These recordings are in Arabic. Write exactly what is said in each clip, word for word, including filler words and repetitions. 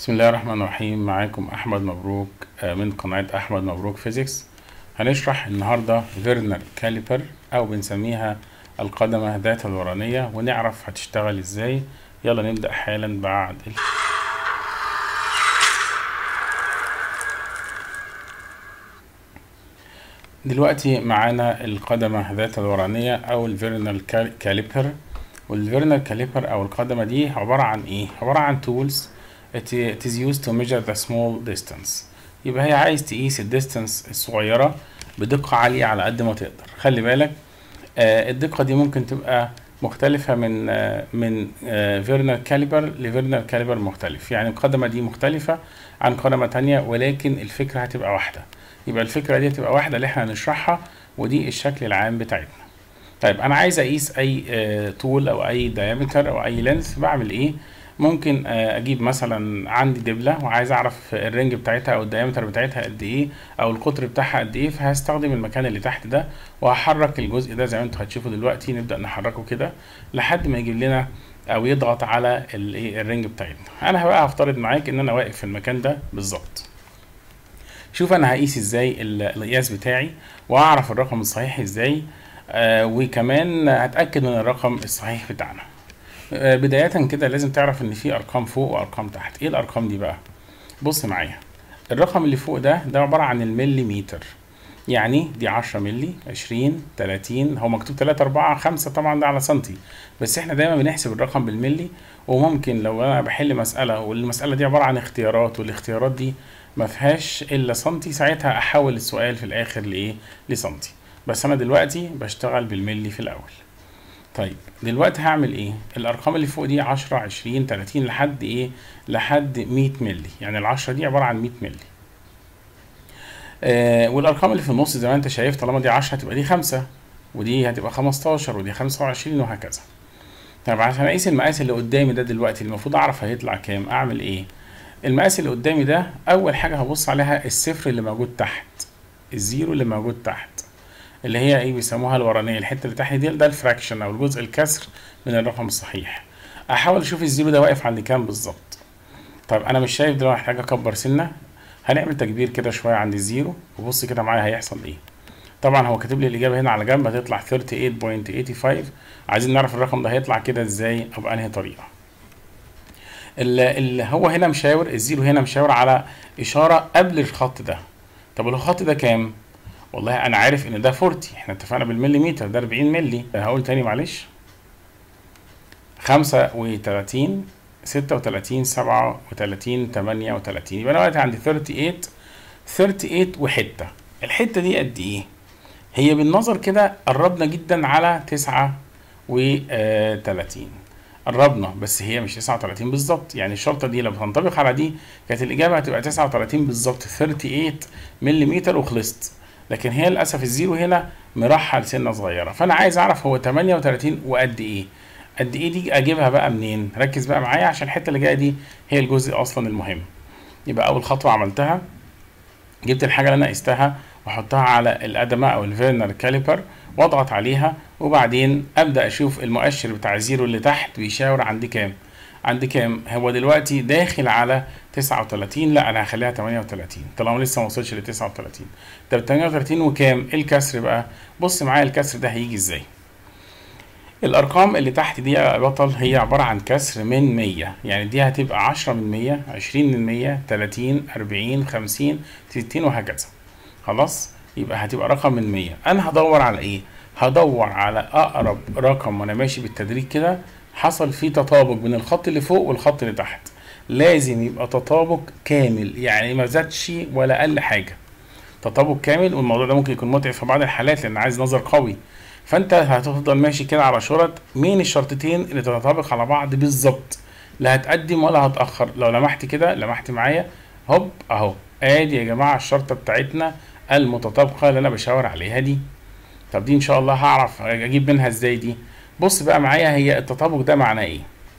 بسم الله الرحمن الرحيم. معاكم أحمد مبروك من قناة أحمد مبروك فيزيكس. هنشرح النهاردة فيرنر كاليبر أو بنسميها القدمة ذات الورانية ونعرف هتشتغل إزاي. يلا نبدأ حالا بعد ال... دلوقتي معانا القدمة ذات الورانية أو الفيرنر كاليبر. والفيرنر كاليبر أو القدمة دي عبارة عن إيه؟ عبارة عن tools it is used to measure the small distance. يبقى هي عايز تقيس الديستانس الصغيرة بدقة عالية على قد ما تقدر. خلي بالك آه الدقة دي ممكن تبقى مختلفة من آه من آه فيرنر كاليبر لفيرنر كاليبر مختلف. يعني القدمة دي مختلفة عن قدمة تانية ولكن الفكرة هتبقى واحدة. يبقى الفكرة دي هتبقى واحدة اللي احنا هنشرحها، ودي الشكل العام بتاعتنا. طيب انا عايز اقيس اي آه طول او اي دايمتر او اي لينث. بعمل ايه؟ ممكن اجيب مثلا عندي دبله وعايز اعرف الرينج بتاعتها او الدايمتر بتاعتها قد ايه او القطر بتاعها قد ايه، فهستخدم المكان اللي تحت ده وهحرك الجزء ده زي ما انتوا هتشوفوا دلوقتي. نبدا نحركه كده لحد ما يجيب لنا او يضغط على الايه الرينج بتاعتنا. انا بقى هفترض معاك ان انا واقف في المكان ده بالظبط. شوف انا هقيس ازاي القياس بتاعي واعرف الرقم الصحيح ازاي، آه وكمان هتاكد من الرقم الصحيح بتاعنا. بداية كده لازم تعرف ان في ارقام فوق وارقام تحت. ايه الارقام دي بقى؟ بص معايا، الرقم اللي فوق ده ده عبارة عن المليمتر. يعني دي عشرة ملي، عشرين، تلاتين، هو مكتوب تلاتة اربعة خمسة طبعا ده على سنتي، بس احنا دايما بنحسب الرقم بالملي. وممكن لو انا بحل مسألة والمسألة دي عبارة عن اختيارات والاختيارات دي ما فيهاش الا سنتي، ساعتها احول السؤال في الاخر لايه؟ لسنتي. بس انا دلوقتي بشتغل بالملي في الاول. طيب دلوقتي هعمل ايه؟ الارقام اللي فوق دي عشرة، عشرين، تلاتين لحد ايه؟ لحد مية ملي. يعني العشرة دي عبارة عن مية ملي. آه والارقام اللي في النص زي ما انت شايف طالما دي عشرة هتبقى دي خمسة، ودي هتبقى خمستاشر، ودي خمسة وعشرين، وهكذا. طيب عشان اقيس المقاس اللي قدامي ده دلوقتي المفروض اعرف هيطلع كام. اعمل ايه؟ المقاس اللي قدامي ده اول حاجة هبص عليها الصفر اللي موجود تحت، الزيرو اللي موجود تحت، اللي هي ايه بيسموها الورانيه. الحته اللي تحت دي ده الفراكشن او الجزء الكسر من الرقم الصحيح. احاول اشوف الزيرو ده واقف عند كام بالظبط. طب انا مش شايف دلوقتي، محتاج اكبر سنه. هنعمل تكبير كده شويه عند الزيرو وبص كده معايا هيحصل ايه. طبعا هو كاتب لي الاجابه هنا على جنب هتطلع تلاتة وتمانين فاصلة خمسة وتمانين. عايزين نعرف الرقم ده هيطلع كده ازاي او بانهي طريقه. اللي هو هنا مشاور الزيرو، هنا مشاور على اشاره قبل الخط ده. طب الخط ده كام؟ والله انا عارف ان ده أربعين، احنا اتفقنا بالمليمتر ده اربعين ملي. هقول تاني معلش، خمسة وتلاتين، ستة وتلاتين، سبعة وتلاتين، تمانية وتلاتين. يبقى انا دلوقتي عندي تمانية وتلاتين، تمانية وتلاتين وحته. الحته دي قد ايه؟ هي بالنظر كده قربنا جدا على تسعة وتلاتين، قربنا، بس هي مش تسعة وتلاتين بالظبط. يعني الشرطه دي لو بتنطبق على دي كانت الاجابه هتبقى تسعة وتلاتين بالظبط، تمانية وتلاتين مليمتر وخلصت. لكن هي للاسف الزيرو هنا مرحل سنه صغيره. فانا عايز اعرف هو تمانية وتلاتين وقد ايه. قد ايه دي اجيبها بقى منين؟ ركز بقى معايا عشان الحته اللي جايه دي هي الجزء اصلا المهم. يبقى اول خطوه عملتها، جبت الحاجه اللي انا قستها واحطها على القدمه او الفيرنر كاليبر واضغط عليها، وبعدين ابدا اشوف المؤشر بتاع الزيرو اللي تحت بيشاور عندي كام. عندي كام؟ هو دلوقتي داخل على تسعة وتلاتين. لا انا هخليها تمانية وتلاتين طالما لسه ما وصلش ل تسعة وتلاتين. طب تمانية وتلاتين وكام؟ الكسر بقى. بص معايا الكسر ده هيجي ازاي. الارقام اللي تحت دي يا بطل هي عباره عن كسر من مية. يعني دي هتبقى عشرة من مية، عشرين من مية، تلاتين، اربعين، خمسين، ستين، وهكذا. خلاص؟ يبقى هتبقى رقم من مية. انا هدور على ايه؟ هدور على اقرب رقم وانا ماشي بالتدريج كده حصل فيه تطابق بين الخط اللي فوق والخط اللي تحت. لازم يبقى تطابق كامل، يعني ما زادش ولا قل حاجه. تطابق كامل. والموضوع ده ممكن يكون متعب في بعض الحالات لان عايز نظر قوي. فانت هتفضل ماشي كده على شرط مين الشرطتين اللي تتطابق على بعض بالظبط، لا هتقدم ولا هتاخر. لو لمحت كده، لمحت معايا هوب اهو، ادي يا جماعه الشرطه بتاعتنا المتطابقه اللي انا بشاور عليها دي. طب دي ان شاء الله هعرف اجيب منها ازاي دي. بص بقى معايا، هي التطابق ده معناه ايه؟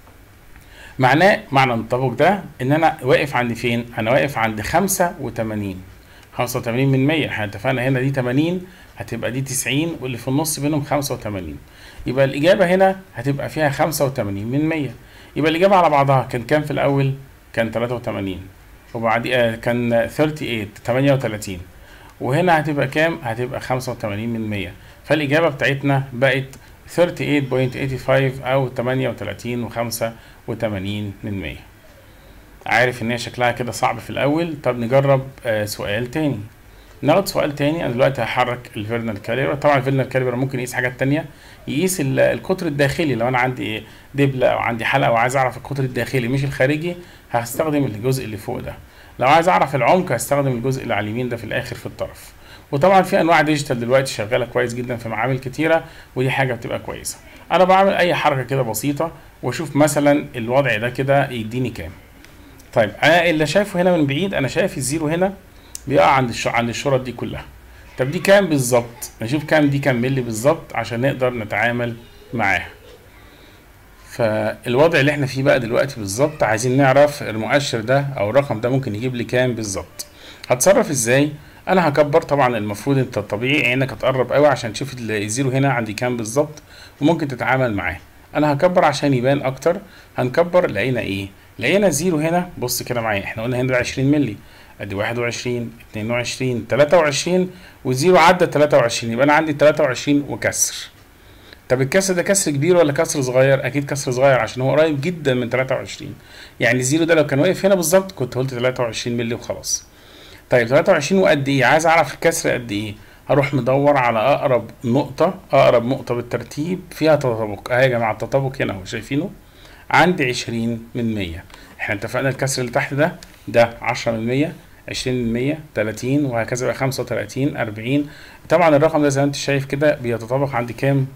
معناه معنى التطابق ده ان انا واقف عند فين؟ انا واقف عند خمسة وتمانين. خمسة وتمانين من مية، احنا اتفقنا هنا دي تمانين هتبقى دي تسعين واللي في النص بينهم خمسة وتمانين. يبقى الاجابه هنا هتبقى فيها خمسة وتمانين من مية. يبقى الاجابه على بعضها كان كام في الاول؟ كان تلاتة وتمانين، وبعديها كان تمانية وتلاتين تمانية وتلاتين، وهنا هتبقى كام؟ هتبقى خمسة وتمانين من مية. فالإجابة بتاعتنا بقت تلاتة وتمانين فاصلة تمانية وخمسين أو تمانية وتلاتين وخمسة وتمانين من مية. عارف إن هي شكلها كده صعب في الأول. طب نجرب آه سؤال تاني. ناخد سؤال تاني. أنا دلوقتي هحرك الفيرنال كاليبر. طبعا الفيرنال كاليبر ممكن يقيس حاجات تانية، يقيس القطر الداخلي. لو أنا عندي دبلة أو عندي حلقة وعايز أعرف القطر الداخلي مش الخارجي، هستخدم الجزء اللي فوق ده. لو عايز أعرف العمق هستخدم الجزء اللي على اليمين ده في الآخر في الطرف. وطبعا في انواع ديجيتال دلوقتي شغاله كويس جدا في معامل كتيره، ودي حاجه بتبقى كويسه. انا بعمل اي حركه كده بسيطه واشوف مثلا الوضع ده كده يديني كام. طيب انا اللي شايفه هنا من بعيد، انا شايف الزيرو هنا بيقع عند الش... عند الشرط دي كلها. طب دي كام بالظبط؟ نشوف كام دي، كام ملي بالظبط عشان نقدر نتعامل معاها. فالوضع اللي احنا فيه بقى دلوقتي بالظبط، عايزين نعرف المؤشر ده او الرقم ده ممكن يجيب لي كام بالظبط. هتصرف ازاي؟ انا هكبر. طبعا المفروض انت الطبيعي عينك هتقرب قوي عشان تشوف الزيرو هنا عندي كام بالظبط وممكن تتعامل معاه. انا هكبر عشان يبان اكتر. هنكبر، لقينا ايه؟ لقينا زيرو هنا. بص كده معايا، احنا قلنا هنا عشرين ملي، ادي واحد وعشرين اتنين وعشرين تلاتة وعشرين، والزيرو عدى تلاتة وعشرين، يبقى انا عندي تلاتة وعشرين وكسر. طب الكسر ده كسر كبير ولا كسر صغير؟ اكيد كسر صغير عشان هو قريب جدا من تلاتة وعشرين. يعني الزيرو ده لو كان واقف هنا بالظبط كنت قلت تلاتة وعشرين ملي وخلاص. طيب تلاتة وعشرين وقد ايه؟ عايز اعرف الكسر قد ايه. هروح مدور على اقرب نقطه، اقرب نقطه بالترتيب فيها تطابق. اهي يا جماعه التطابق هنا اهو، شايفينه؟ عندي عشرين من مية. احنا اتفقنا الكسر اللي تحت ده ده عشرة من مية، عشرين من مية، تلاتين، وهكذا بقى خمسة وتلاتين، أربعين. طبعا الرقم ده زي ما انت شايف كده بيتطابق عند كام؟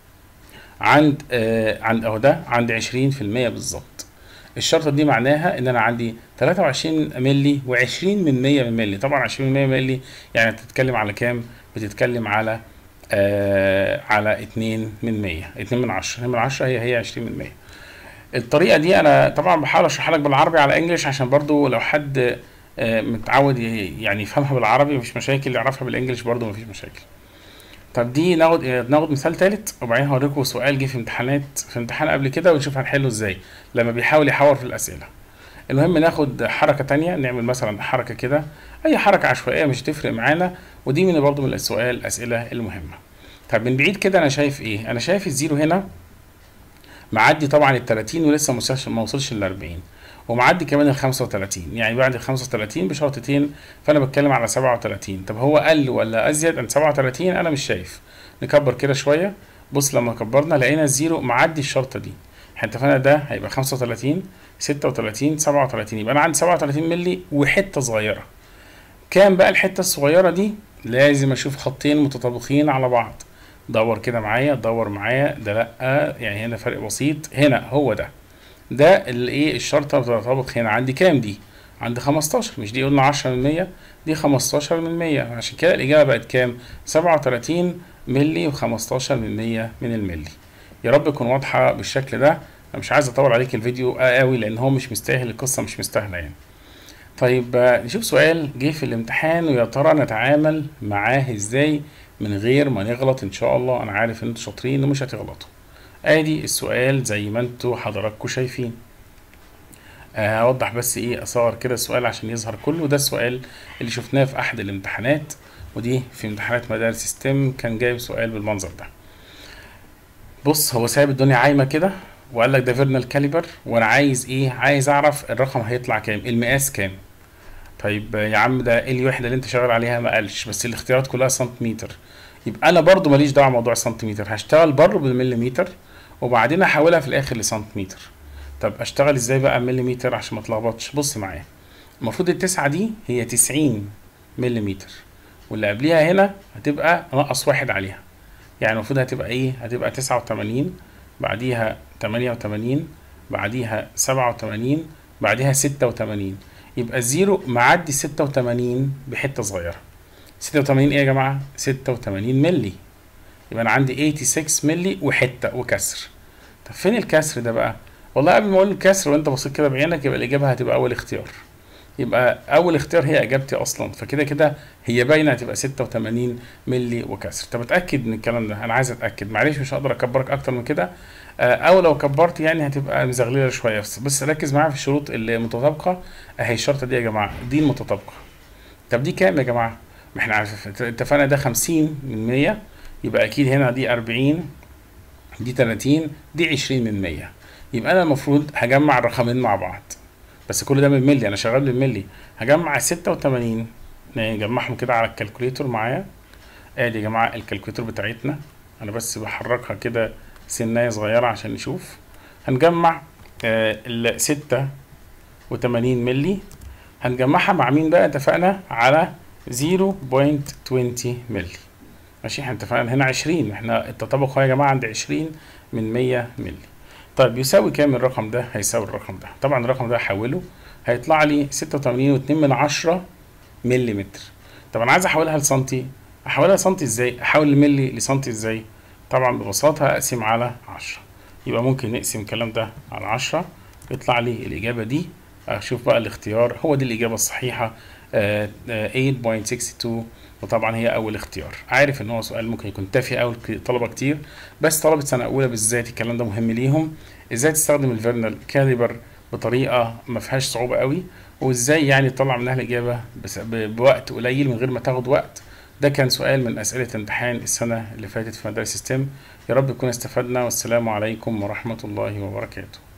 عند آه عند اهو ده عند عشرين في المية بالظبط. الشرطة دي معناها ان انا عندي تلاتة وعشرين ملي وعشرين من مية من ملي. طبعا عشرين من مية ملي يعني بتتكلم على كام؟ بتتكلم على آه على اتنين من مية، اتنين من عشرة. اتنين من عشرة هي هي عشرين من مية. الطريقة دي انا طبعا بحاول اشرحها لك بالعربي على انجلش عشان برضو لو حد آه متعود يعني يفهمها بالعربي مفيش مشاكل، يعرفها بالانجلش برضو مفيش مشاكل. طب دي ناخد ناخد مثال تالت وبعدين هوريكم سؤال جه في امتحانات في امتحان قبل كده ونشوف هنحله ازاي لما بيحاول يحور في الاسئله. المهم ناخد حركه تانية، نعمل مثلا حركه كده، اي حركه عشوائيه مش هتفرق معانا، ودي من برضو من السؤال الاسئله المهمه. طب من بعيد كده انا شايف ايه؟ انا شايف الزيرو هنا معدي طبعا ال تلاتين ولسه ما وصلش ل أربعين، ومعدي كمان ال خمسة وتلاتين، يعني بعد ال خمسة وتلاتين بشرطتين، فانا بتكلم على سبعة وتلاتين. طب هو قل ولا ازيد عن سبعة وتلاتين؟ انا مش شايف. نكبر كده شويه. بص لما كبرنا لقينا الزيرو معدي الشرطه دي. احنا اتفقنا ده هيبقى خمسة وتلاتين ستة وتلاتين سبعة وتلاتين، يبقى انا عندي سبعة وتلاتين ملي وحته صغيره. كام بقى الحته الصغيره دي؟ لازم اشوف خطين متطابقين على بعض. دور كده معايا، دور معايا. ده لا، يعني هنا فرق بسيط. هنا هو ده ده اللي ايه الشرطه بتتطابق. هنا عندي كام دي؟ عندي خمستاشر. مش دي قلنا عشرة من مية؟ دي خمستاشر من مية. عشان كده الاجابه بقت كام؟ سبعة وتلاتين ملي وخمستاشر من مية من الملي. يا رب تكون واضحه بالشكل ده. انا مش عايز اطول عليك الفيديو قوي لان هو مش مستاهل، القصه مش مستاهله يعني. طيب نشوف سؤال جه في الامتحان ويا ترى نتعامل معاه ازاي من غير ما نغلط ان شاء الله. انا عارف ان انتوا شاطرين ومش هتغلطوا. ادي السؤال زي ما انتوا حضراتكم شايفين. هوضح بس ايه، اصغر كده السؤال عشان يظهر كله. ده السؤال اللي شفناه في احد الامتحانات، ودي في امتحانات مدارس ستيم كان جايب سؤال بالمنظر ده. بص هو سايب الدنيا عايمه كده وقال لك ده فيرنال كاليبر، وانا عايز ايه؟ عايز اعرف الرقم هيطلع كام، المقاس كام. طيب يا عم ده ايه الوحده اللي انت شغال عليها؟ ما قالش، بس الاختيارات كلها سنتيمتر. يبقى انا برضو ماليش دعوه بموضوع السنتيمتر، هشتغل برضو بالمليمتر وبعدين احولها في الاخر لسنتيمتر. طب اشتغل ازاي بقى مليمتر عشان ما اتلخبطش؟ بص معايا، المفروض التسعه دي هي تسعين مليمتر، واللي قبليها هنا هتبقى نقص واحد عليها، يعني المفروض هتبقى ايه؟ هتبقى تسعة وتمانين، بعديها تمانية وتمانين، بعديها سبعة وتمانين، بعديها ستة وتمانين. يبقى الزيرو معدي ستة وتمانين بحته صغيره. ستة وتمانين ايه يا جماعه؟ ستة وتمانين ملي. يبقى انا عندي ستة وتمانين ملي وحته وكسر. طب فين الكسر ده بقى؟ والله قبل ما اقول الكسر وانت بصيت كده بعينك يبقى الاجابه هتبقى اول اختيار. يبقى اول اختيار هي اجابتي اصلا، فكده كده هي باينه هتبقى ستة وتمانين ملي وكسر. طب اتاكد من الكلام ده، انا عايز اتاكد، معلش مش هقدر اكبرك اكتر من كده. آه، او لو كبرت يعني هتبقى مزغلله شويه. بس بس ركز معايا في الشروط المتطابقه اهي. الشرطه دي يا جماعه دي المتطابقه. طب دي كام يا جماعه؟ ما احنا عارف اتفقنا ده خمسين من مية، يبقى اكيد هنا دي أربعين، دي تلاتين، دي عشرين من مية. يبقى انا المفروض هجمع الرقمين مع بعض، بس كل ده بالملي، انا شغال بالملي. هجمع ستة وتمانين، نجمعهم كده على الكالكوليتور معايا. ادي يا جماعه الكالكوليتور بتاعتنا، انا بس بحركها كده سنايه صغيره عشان نشوف. هنجمع آه ال ستة وتمانين ملي، هنجمعها مع مين بقى؟ اتفقنا على صفر فاصلة عشرين ملي. ماشي، احنا اتفقنا هنا عشرين، احنا التطابق هو يا جماعه عند عشرين من مية ملي. طيب يساوي كام الرقم ده؟ هيساوي الرقم ده، طبعا الرقم ده هحوله هيطلع لي ستة وتمانين واتنين من عشرة ملي متر. طب انا عايز احولها لسنتي، احولها لسنتي ازاي؟ احول الملي لسنتي ازاي؟ طبعا ببساطه اقسم على عشرة. يبقى ممكن نقسم الكلام ده على عشرة يطلع لي الاجابه دي. اشوف بقى الاختيار، هو دي الاجابه الصحيحه آه، آه، ثمانية فاصلة ستة اتنين، وطبعا هي اول اختيار. عارف ان هو سؤال ممكن يكون تافه قوي طلبه كتير، بس طلبه سنه اولى بالذات الكلام ده مهم ليهم. ازاي تستخدم الفيرنال كاليبر بطريقه ما فيهاش صعوبه قوي، وازاي يعني تطلع منها الاجابه بس بوقت قليل من غير ما تاخد وقت. ده كان سؤال من اسئله امتحان السنه اللي فاتت في مدارس ستيم. يا رب تكون استفدنا، والسلام عليكم ورحمه الله وبركاته.